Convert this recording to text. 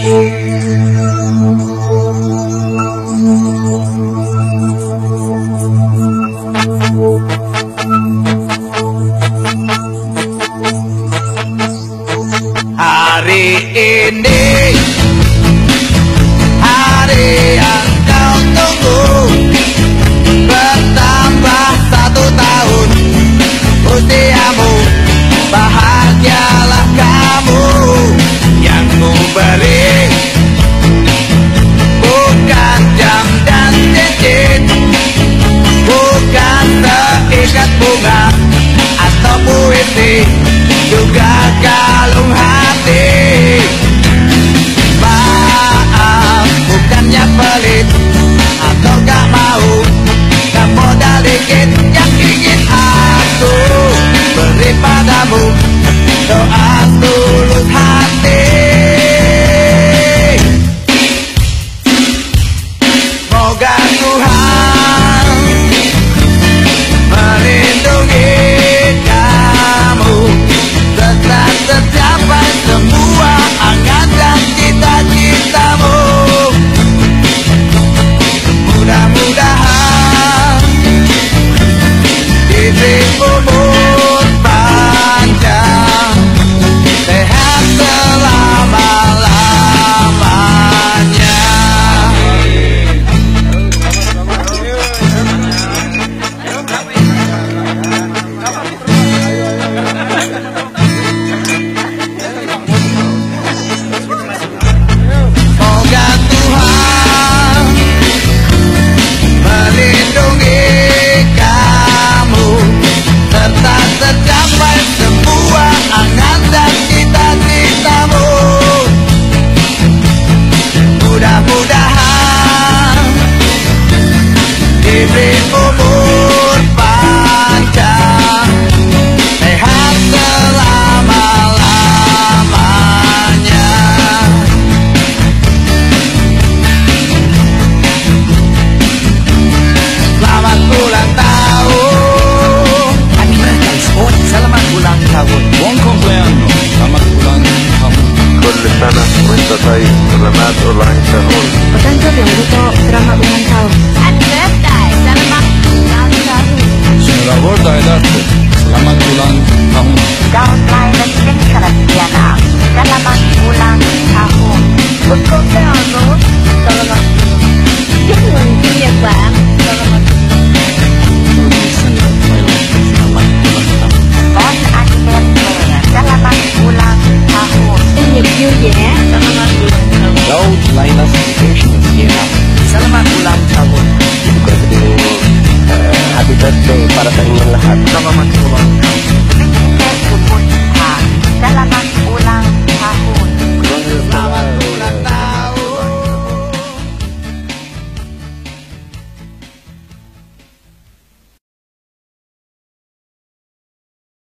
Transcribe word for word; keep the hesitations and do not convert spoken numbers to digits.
Hari ini hari yang kau tunggu, bertambah satu tahun usiamu. Bahagialah kamu yang ku beri, bukan jam dan cincin, bukan seikat bunga atau puisi, juga kalung hati. Maaf, bukannya pelit atau gak mau, gak modal dikit yang ingin aku beri padamu, doa tulus hati. Moga Tuhan melindungi kamu, tetap tercapai semua angan dan cita-citamu. Mudah-mudahan diberi umur panjang, sehat selama-lamanya. Moga Tuhan melindungi kamu, serta tercapai semua angan dan cita-citamu. Mudah-mudahan diberi umur panjang, sehat selama-lamanya. Selamat ulang tahun. Selamat ulang tahun. Buon compleanno, selamat ulang tahun. كل سنة وانت طيب. سلامات ulang tahun. Otantobi Oruto, selamat ulang tahun. Happy birthday, selamat ulang tahun. Selamat d'arte, selamat ulang tahun. Tahun lahir Cristiana, selamat ulang tahun. Buon compleanno, selamat. Chúc mừng sinh nhật bạn, selamat. Selamat ulang tahun. Bon anniversaire, selamat ulang tahun. Sinh nhật vui vẻ, selamat ulang tahun. Daud Lailas